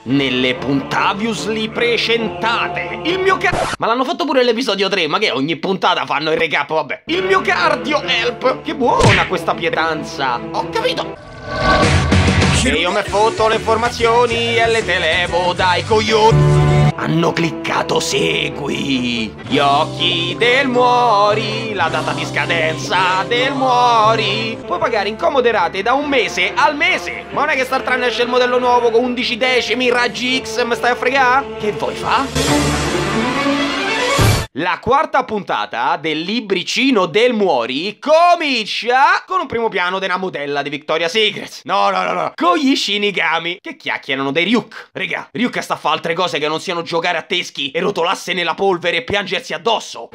nelle puntaviusly precentate. Il mio ma l'hanno fatto pure l'episodio 3, ma che ogni puntata fanno il recap, vabbè. Il mio cardio help. Che buona questa pietanza. Ho capito. E io me fotto le informazioni e le televo dai coglioni. Hanno cliccato segui. Gli occhi del Muori, la data di scadenza del Muori. Puoi pagare in comode rate da 1 mese al mese. Ma non è che Star Trek esce il modello nuovo con 11 decimi, raggi X, me stai a fregare? Che vuoi fa? La quarta puntata del libricino del Muori comincia con un primo piano della modella di Victoria's Secret. No, con gli Shinigami che chiacchierano dei Ryuk. Raga, Ryuk sta a fare altre cose che non siano giocare a teschi e rotolasse nella polvere e piangersi addosso.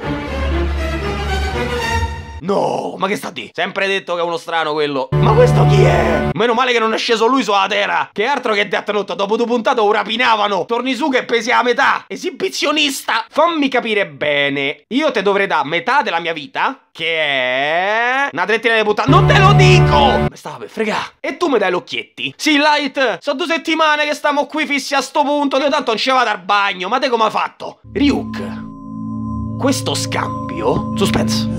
No, ma che sta di? Sempre detto che è uno strano quello. Ma questo chi è? Meno male che non è sceso lui sulla terra. Che altro che Death Note, dopo 2 puntate lo rapinavano. Torni su che pesi a metà. Esibizionista. Fammi capire bene. Io te dovrei dare metà della mia vita, che è una trettina di puttana. Non te lo dico. Mi stava per fregare. E tu mi dai l'occhietti. Sì, Light, sono 2 settimane che stiamo qui fissi a sto punto. Io tanto non ci vado al bagno. Ma te come hai fatto? Ryuk, questo scambio... Suspense.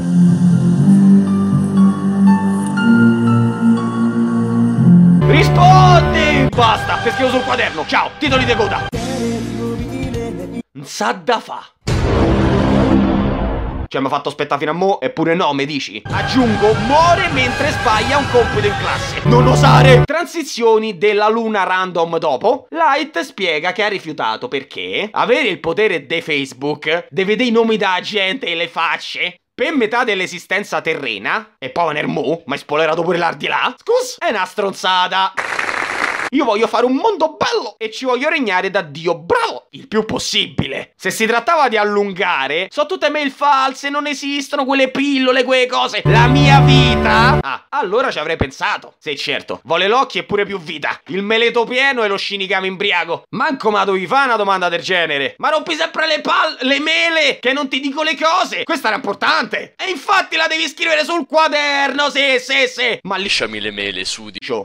Rispondi! Basta, te scrivo sul quaderno. Ciao, titoli di coda. Non sa da fa. Cioè mi ha fatto aspettare fino a mo' eppure no, mi dici? Aggiungo, muore mentre sbaglia un compito in classe. Non osare! Transizioni della luna random dopo. Light spiega che ha rifiutato perché avere il potere di Facebook, di vedere i nomi da gente e le facce per metà dell'esistenza terrena, e poi Nermu, ma hai spoilerato pure l'Ardi là? Scus, è una stronzata. Io voglio fare un mondo bello e ci voglio regnare da Dio bravo il più possibile. Se si trattava di allungare, so tutte mail false, non esistono quelle pillole, quelle cose. La mia vita? Ah, allora ci avrei pensato. Sì, certo, vuole l'occhio e pure più vita. Il meleto pieno e lo Shinigami imbriaco. Manco ma dovevi fare una domanda del genere. Ma rompi sempre le mele, che non ti dico le cose. Questa era importante. E infatti la devi scrivere sul quaderno, sì. Ma lisciami le mele, sudicio.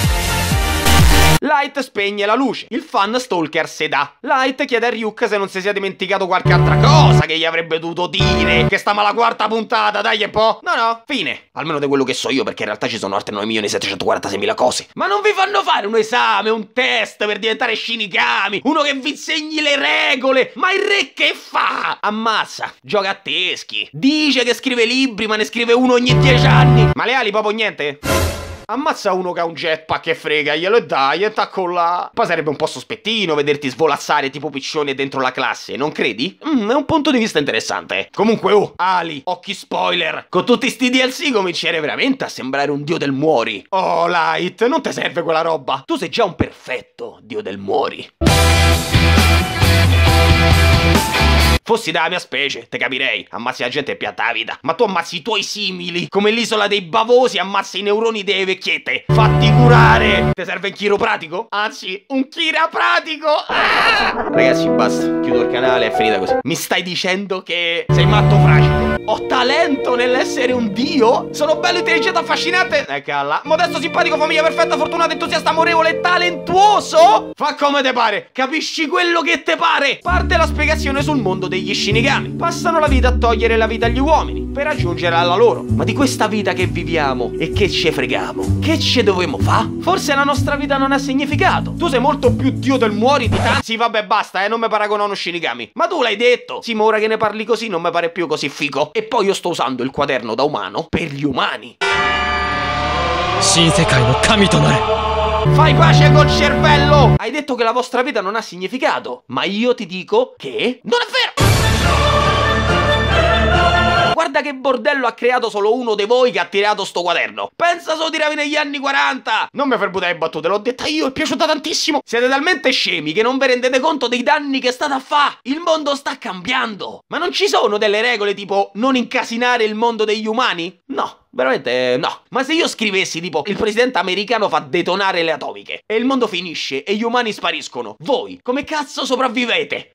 Light spegne la luce. Il fan stalker se dà. Light chiede a Ryuk se non si sia dimenticato qualche altra cosa che gli avrebbe dovuto dire. Che sta ma la quarta puntata, dai un po'. No, fine. Almeno di quello che so io, perché in realtà ci sono altre 9.746.000 cose. Ma non vi fanno fare un esame, un test per diventare Shinigami? Uno che vi insegni le regole? Ma il re che fa? Ammazza, gioca a teschi. Dice che scrive libri, ma ne scrive uno ogni 10 anni. Ma le ali proprio niente? Ammazza uno che ha un jetpack e frega, glielo e dai, e tacco là. Poi sarebbe un po' sospettino vederti svolazzare tipo piccione dentro la classe, non credi? È un punto di vista interessante. Comunque, ali, occhi spoiler. Con tutti sti DLC comincerei veramente a sembrare un dio del Muori. Oh, Light, non ti serve quella roba. Tu sei già un perfetto dio del Muori. Fossi della mia specie, te capirei. Ammazzi la gente e piatta la vita. Ma tu ammazzi i tuoi simili. Come l'isola dei bavosi ammazzi i neuroni delle vecchiette. Fatti curare. Ti serve un chiropratico? Anzi, un chirapratico. Ragazzi, basta. Chiudo il canale, è finita così. Mi stai dicendo che sei matto fragico? Ho talento nell'essere un dio? Sono bello, intelligente, affascinante? Calla. Modesto, simpatico, famiglia perfetta, fortunato, entusiasta, amorevole e talentuoso? Fa come te pare. Capisci quello che te pare? Parte la spiegazione sul mondo degli Shinigami. Passano la vita a togliere la vita agli uomini per raggiungere alla loro. Ma di questa vita che viviamo e che ce fregamo, che ce dovemo fa? Forse la nostra vita non ha significato. Tu sei molto più dio del Muori di tanti. Sì, vabbè, basta, non mi paragono a uno Shinigami. Ma tu l'hai detto. Sì, ma ora che ne parli così non mi pare più così figo. E poi io sto usando il quaderno da umano per gli umani. Shinsekai no Kami to nare. Fai pace col cervello! Hai detto che la vostra vita non ha significato. Ma io ti dico che non è vero! Guarda che bordello ha creato solo uno di voi che ha tirato sto quaderno. Pensa solo tiravi negli anni 40. Non mi fai buttare le battute, l'ho detta io, è piaciuta tantissimo. Siete talmente scemi che non vi rendete conto dei danni che state a fa'. Il mondo sta cambiando. Ma non ci sono delle regole tipo non incasinare il mondo degli umani? No. Veramente no. Ma se io scrivessi tipo il presidente americano fa detonare le atomiche e il mondo finisce e gli umani spariscono, voi come cazzo sopravvivete?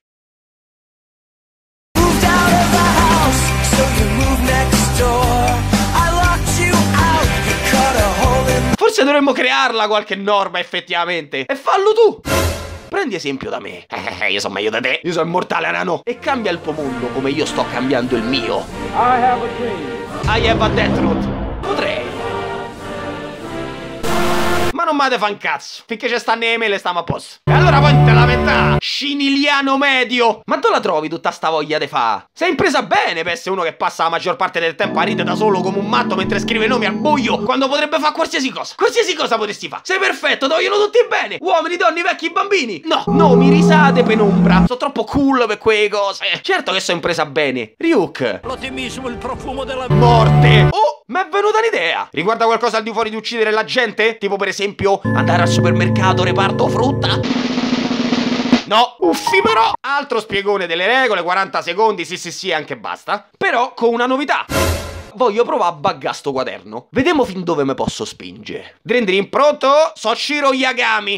Forse dovremmo crearla qualche norma effettivamente. E fallo tu. prendi esempio da me. Io sono meglio da te. Io sono immortale, nano. E cambia il tuo mondo come io sto cambiando il mio. I have a dream. I have a Death Note. Potrei. Ma non m'ate fa un cazzo. Finché c'è sta mele stiamo a posto. E allora poi te la metà. Sciniliano medio. Ma dove la trovi tutta sta voglia de fa? Sei impresa bene per essere uno che passa la maggior parte del tempo a ridere da solo come un matto mentre scrive nomi al buio, quando potrebbe fare qualsiasi cosa. Qualsiasi cosa potresti fare. Sei perfetto, ti vogliono tutti bene. Uomini, donne, vecchi, bambini. No, nomi, risate, penombra. Sono troppo cool per quelle cose. Certo che sono impresa bene. Ryuk. L'ottimismo, il profumo della Morte. Oh, mi è venuta un'idea. Riguarda qualcosa al di fuori di uccidere la gente? Tipo per esempio andare al supermercato reparto frutta? No, uffi però. Altro spiegone delle regole, 40 secondi, sì, anche basta. Però con una novità. Voglio provare a buggare sto quaderno. Vediamo fin dove me posso spingere. Drindrin, pronto? So Shiro Yagami.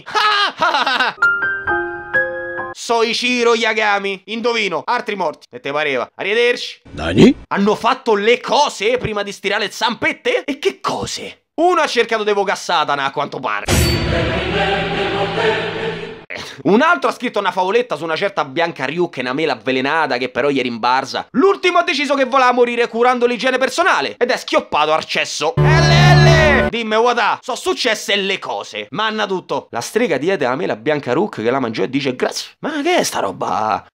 So Ichiro Yagami. Indovino, altri morti. E te pareva? Arrivederci. Nani? Hanno fatto le cose prima di stirare le zampette? E che cose? Uno ha cercato di evocare Satana, a quanto pare. Un altro ha scritto una favoletta su una certa Bianca Ryuk, una mela avvelenata che però gli rimbarza. L'ultimo ha deciso che voleva morire curando l'igiene personale ed è schioppato al cesso. LL! Dimmi, guarda, sono successe le cose. Manna tutto. La strega diede la mela a Bianca Ryuk che la mangiò e dice grazie. Ma che è sta roba?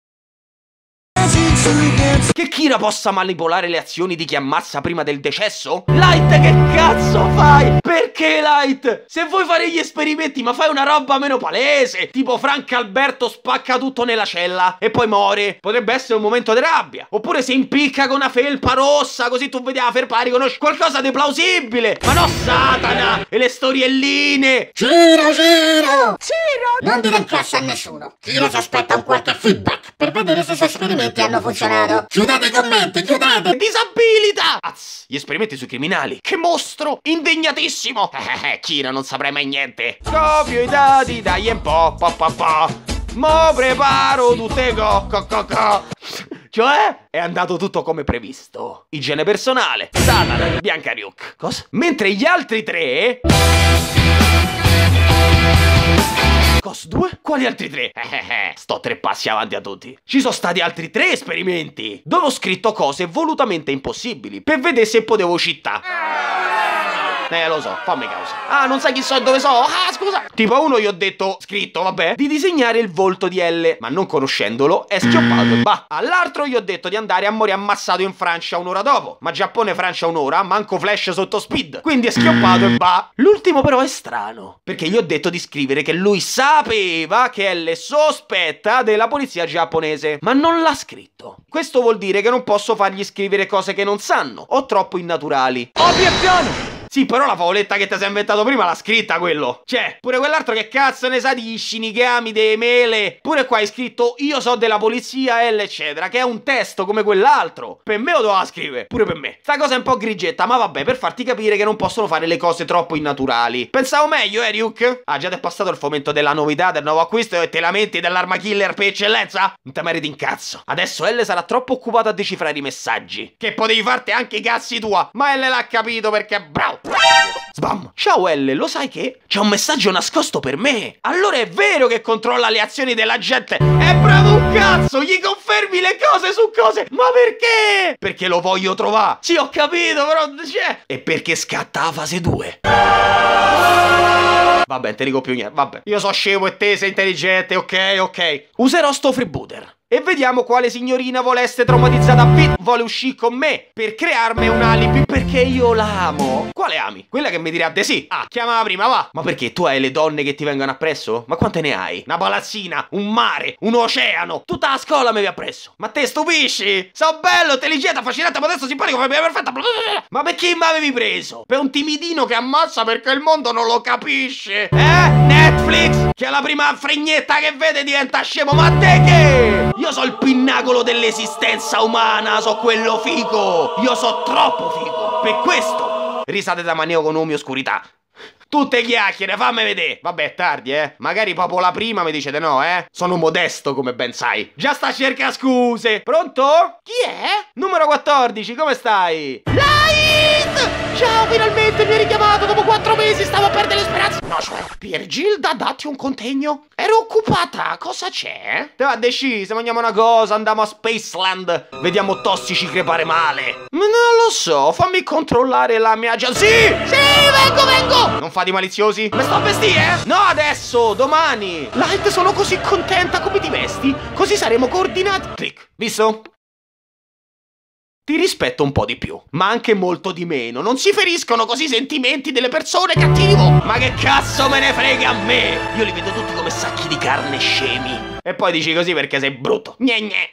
Che Kira possa manipolare le azioni di chi ammazza prima del decesso? Light, che cazzo fai? Perché Light? Se vuoi fare gli esperimenti, ma fai una roba meno palese. Tipo Frank Alberto spacca tutto nella cella e poi muore. Potrebbe essere un momento di rabbia. Oppure si impicca con una felpa rossa, così tu vedi la felpa, riconosci qualcosa di plausibile. Ma no Satana e le storielline. Ciro! Non dire in cassa a nessuno. Kira si aspetta un qualche feedback per vedere se i suoi esperimenti hanno funzionato. Chiudete i commenti, chiudete! Disabilità! Azz, gli esperimenti sui criminali. Che mostro! Indignatissimo! Kira, non saprai mai niente. Copio i dati, dai un po'. Mo preparo tutte co. Cioè, è andato tutto come previsto. Igiene personale, Satana, Bianca Ryuk. Cosa? Mentre gli altri tre... Cos 2? Quali altri tre? Sto 3 passi avanti a tutti. Ci sono stati altri 3 esperimenti dove ho scritto cose volutamente impossibili per vedere se potevo cheatare. Lo so, fammi causa. Ah, non sai chi so e dove so? Ah, scusa. Tipo a uno gli ho detto, scritto, vabbè, di disegnare il volto di L, ma non conoscendolo è schioppato e va. All'altro gli ho detto di andare a morire ammazzato in Francia un'ora dopo, ma Giappone-Francia un'ora, manco flash sotto speed, quindi è schioppato e va. L'ultimo però è strano, perché gli ho detto di scrivere che lui sapeva che L sospetta della polizia giapponese, ma non l'ha scritto. Questo vuol dire che non posso fargli scrivere cose che non sanno, o troppo innaturali. Obiezione! Sì, però la favoletta che ti sei inventato prima l'ha scritta quello. Cioè, pure quell'altro che cazzo ne sa di shinigami, dei mele. Pure qua hai scritto io so della polizia, eccetera, che è un testo come quell'altro. Per me lo doveva scrivere, pure per me. Sta cosa è un po' grigetta, ma vabbè, per farti capire che non possono fare le cose troppo innaturali. Pensavo meglio, Ryuk? Ah, già ti è passato il fomento della novità, del nuovo acquisto e te lamenti dell'arma killer per eccellenza? Non te meriti un cazzo. Adesso L sarà troppo occupato a decifrare i messaggi. Che potevi farti anche i cazzi tua, ma L l'ha capito perché è bravo. Sbam! Ciao L, lo sai che? C'è un messaggio nascosto per me. Allora è vero che controlla le azioni della gente. È bravo un cazzo, gli confermi le cose su cose. Ma perché? Perché lo voglio trovare. Sì, ho capito, però c'è. E perché scatta la fase 2. Vabbè, te dico più niente, vabbè. Io so scemo e te sei intelligente, ok. Userò sto freebooter. E vediamo quale signorina vuole essere traumatizzata a vita. Vuole uscire con me per crearmi un alibi perché io la amo. Quale ami? Quella che mi dirà di sì. Ah, chiamala prima, va. Ma perché tu hai le donne che ti vengono appresso? Ma quante ne hai? Una palazzina, un mare, un oceano. Tutta la scuola mi vi appresso. Ma te stupisci? So bello, intelligente, affascinante, modesto, simpatico, perfetta. Ma perché mi avevi preso? Per un timidino che ammazza perché il mondo non lo capisce. Netflix? Che la prima fregnetta che vede diventa scemo. Ma te che? Io so il pinnacolo dell'esistenza umana, so quello figo. Io so troppo figo. Per questo risate da maneo con nomi oscurità. Tutte chiacchiere, fammi vedere. Vabbè, è tardi, magari proprio la prima mi dice di no, Sono modesto, come ben sai. Già sta a cercare scuse. Pronto? Chi è? Numero 14, come stai? Lai! Piergilda! Ciao, finalmente mi hai richiamato dopo 4 mesi, stavo a perdere le speranze. No, cioè, Piergilda, datti un contegno. Ero occupata, cosa c'è? Te va, Desci, se mangiamo una cosa, andiamo a Spaceland, vediamo tossici crepare male. Ma non lo so, fammi controllare la mia agenda. Sì, vengo. Non fate i maliziosi? Mi sto a vestire? No, adesso, domani. Light, sono così contenta, come ti vesti? Così saremo coordinati. Click, visto? Ti rispetto un po' di più, ma anche molto di meno. Non si feriscono così i sentimenti delle persone, cattivo. Ma che cazzo me ne frega a me? Io li vedo tutti come sacchi di carne scemi. E poi dici così perché sei brutto. Gne.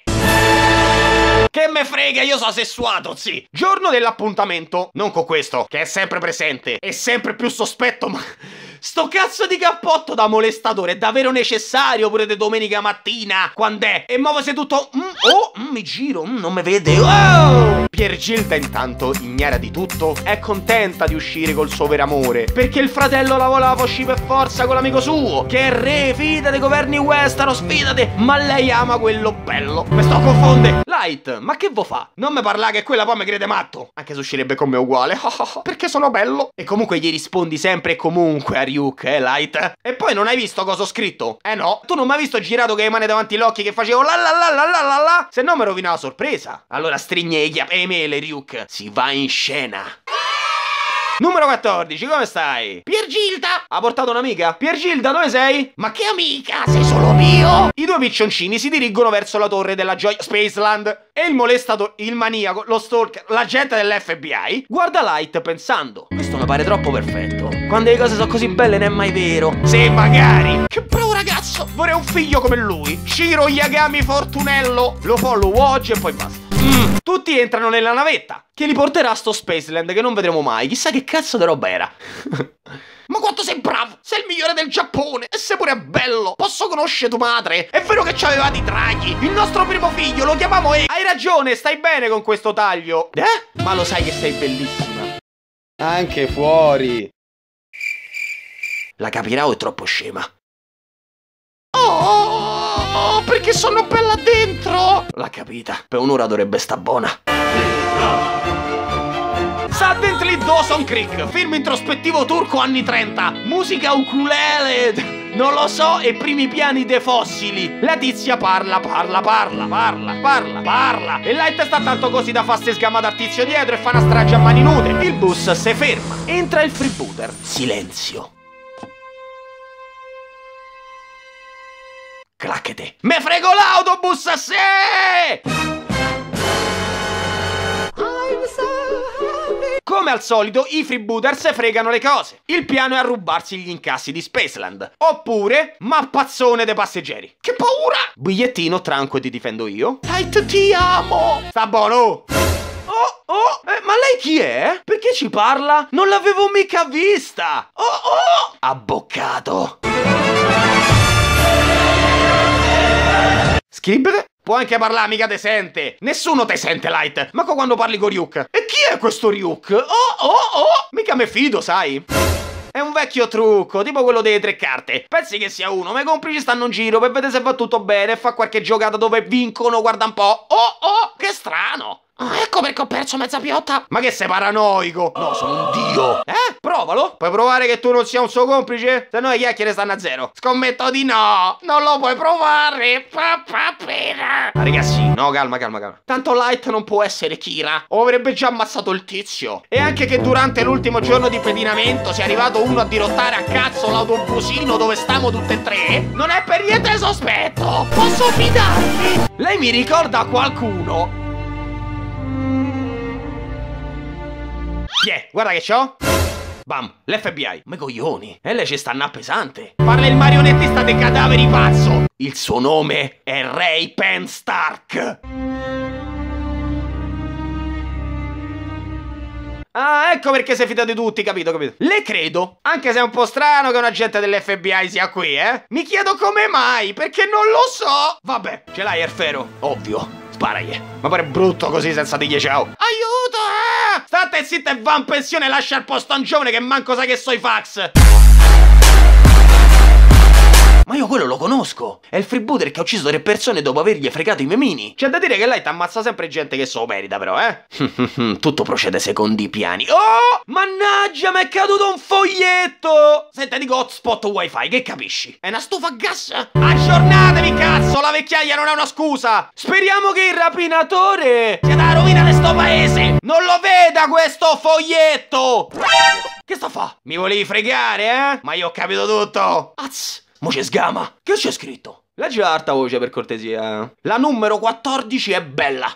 Che me frega, io sono sessuato, sì. Giorno dell'appuntamento, non con questo, che è sempre presente e sempre più sospetto, ma... Sto cazzo di cappotto da molestatore è davvero necessario pure di domenica mattina? Quand'è? E mo' sei tutto... mi giro, non mi vede. Oh! Piergilda intanto, ignara di tutto, è contenta di uscire col suo vero amore, perché il fratello la voleva uscire per forza con l'amico suo, che è re, fidate, governi Westeros, fidate, ma lei ama quello bello. Mi sto a confondere. Light, ma che vo fa? Non mi parla che quella poi mi crede matto, anche se uscirebbe con me uguale, perché sono bello. E comunque gli rispondi sempre e comunque a Ryuk, Light? E poi non hai visto cosa ho scritto? No, tu non mi hai visto girato che le mani davanti agli occhi che facevo la? Se no mi rovina la sorpresa. Allora stringe e mele, Ryuk, si va in scena. Numero 14, come stai? Piergilda! Ha portato un'amica? Piergilda, dove sei? Ma che amica? Sei solo mio! I due piccioncini si dirigono verso la torre della gioia Spaceland e il molestato, il maniaco, lo stalker, l'agente dell'FBI guarda Light pensando: questo mi pare troppo perfetto. Quando le cose sono così belle non è mai vero. Sì, magari! Che bravo ragazzo! Vorrei un figlio come lui. Shiro Yagami Fortunello. Lo follow oggi e poi basta. Tutti entrano nella navetta che li porterà a sto Spaceland che non vedremo mai. Chissà che cazzo di roba era. Ma quanto sei bravo! Sei il migliore del Giappone! E sei pure bello! Posso conoscere tua madre? È vero che c'avevate i draghi! Il nostro primo figlio lo chiamiamo E! Hai ragione, stai bene con questo taglio! Ma lo sai che sei bellissima! Anche fuori! La capirà o è troppo scema? Oh, perché sono bella dentro! L'ha capita, per un'ora dovrebbe sta buona. Suddenly Dawson Creek, film introspettivo turco anni 30, musica ukulele, non lo so, e primi piani dei fossili. La tizia parla, e Light sta tanto così da farsi sgamata al tizio dietro e fa una strage a mani nude. Il bus si ferma, entra il freebooter, silenzio. Clacchete. Me frego l'autobus a sé! Come al solito, i freebooters fregano le cose. Il piano è a rubarsi gli incassi di Spaceland. Oppure, mappazzone dei passeggeri. Che paura! Bigliettino, tranco, ti difendo io. Light, ti amo! Sta buono! Ma lei chi è? Perché ci parla? Non l'avevo mica vista! Abboccato! Scribete? Può anche parlare, mica te sente. Nessuno te sente, Light. Ma quando parli con Ryuk? E chi è questo Ryuk? Mica me fido, sai? È un vecchio trucco, tipo quello delle 3 carte. Pensi che sia uno, ma i complici stanno in giro per vedere se va tutto bene e fa qualche giocata dove vincono, guarda un po'. Che strano. Ecco perché ho perso mezza piotta. Ma che sei paranoico? No, sono un dio. Provalo. Puoi provare che tu non sia un suo complice? Se no le chiacchiere stanno a zero. Scommetto di no. Non lo puoi provare. Pena. Ragazzi, no, calma. Tanto Light non può essere Kira, o avrebbe già ammazzato il tizio. E anche che durante l'ultimo giorno di pedinamento sia arrivato uno a dirottare a cazzo l'autobusino dove stiamo tutte e tre, non è per niente sospetto. Posso fidarmi? Lei mi ricorda qualcuno? Guarda che c'ho. Bam, l'FBI. Ma coglioni. E lei ci sta a pesante. Parla il marionettista dei cadaveri pazzo. Il suo nome è Ray Penn Stark. Ecco perché sei fidato di tutti, capito? Le credo. Anche se è un po' strano che un agente dell'FBI sia qui, Mi chiedo come mai, perché non lo so. Vabbè, ce l'hai, Erfero? Ovvio. Sparagli. Ma pare brutto così senza dirgli ciao. Aiuto! State zitta e va in pensione e lascia il posto a un giovane che manco sa che so i fax. Ma io quello lo conosco. È il freebooter che ha ucciso 3 persone dopo avergli fregato i memini. C'è da dire che lei t'ammazza sempre gente che se lo merita però, Tutto procede secondo i piani. Oh! Mannaggia, mi è caduto un foglietto! Se te dico hotspot wifi, che capisci? È una stufa a gas? Aggiornatevi, cazzo! La vecchiaia non è una scusa! Speriamo che il rapinatore sia da rovina di sto paese! Non lo veda questo foglietto! Che sta a fa? Mi volevi fregare, Ma io ho capito tutto! Azz! Mo c'è sgama! Che c'è scritto? Leggi l'alta voce per cortesia. La numero 14 è bella.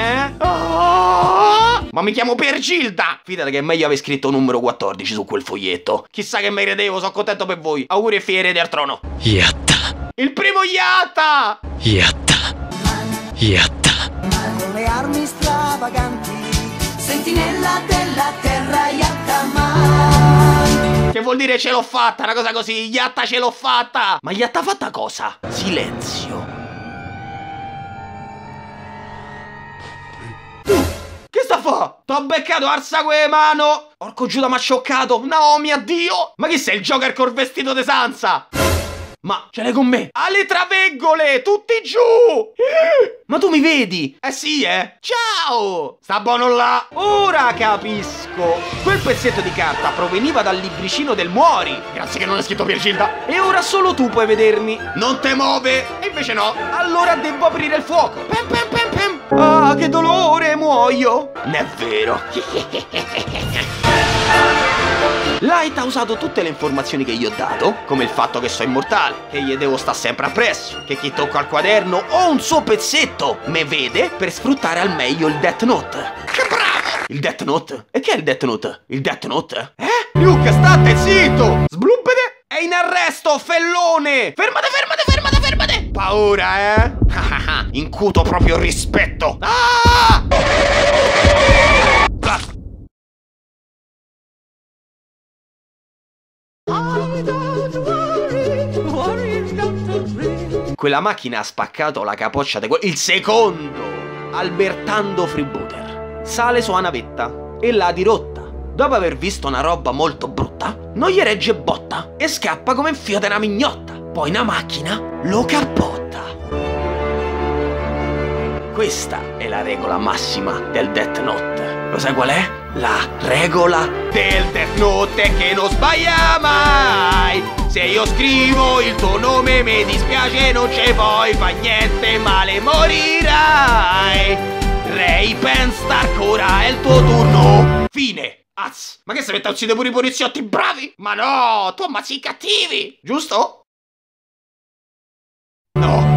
Oh! Ma mi chiamo Pergilda! Fidate che è meglio aver scritto numero 14 su quel foglietto. Chissà che mi credevo, sono contento per voi. Auguri e fiere del trono. Yatta. Il primo Yatta! Yatta. Yatta. Con le armi stravaganti, sentinella della terra Yattaman. Che vuol dire ce l'ho fatta, una cosa così, Yatta ce l'ho fatta! Ma Yatta fatta cosa? Silenzio. Che sta a fa? T'ho beccato al sangue mano! Porco Giuda m'ha scioccato! No, mio Dio! Ma chi sei il Joker col vestito de Sansa? Ma ce l'hai con me? Alle traveggole! Tutti giù! Ma tu mi vedi? Eh sì, Ciao! Sta buono là! Ora capisco! Quel pezzetto di carta proveniva dal libricino del Muori! Grazie che non è scritto Virgilda! E ora solo tu puoi vedermi! Non te muove! E invece no! Allora devo aprire il fuoco! Pem pem pem pem! Ah, che dolore! Muoio! Non è vero! Light ha usato tutte le informazioni che gli ho dato, come il fatto che sono immortale, che gli devo stare sempre appresso, che chi tocca il quaderno o un suo pezzetto me vede per sfruttare al meglio il Death Note. Che bravo! Il Death Note? E che è il Death Note? Il Death Note? Luke, state zitto! Sblumpete! È in arresto, fellone! Fermate, fermate, fermate, fermate! Paura, Incuto proprio rispetto! Ah! Quella macchina ha spaccato la capoccia di il secondo Albertando Freebooter sale su una navetta e la dirotta. Dopo aver visto una roba molto brutta, non gli regge botta e scappa come un fio di una mignotta. Poi una macchina lo cappotta. Questa è la regola massima del Death Note. Lo sai qual è? La regola del Death Note è che non sbaglia mai. Se io scrivo il tuo nome mi dispiace, non ce puoi fa niente male, morirai. Ray Penstark, ora è il tuo turno. Fine. Az. Ma che se mette a uccidere pure i poliziotti bravi? Ma no, tu ammazzi i cattivi, giusto? No.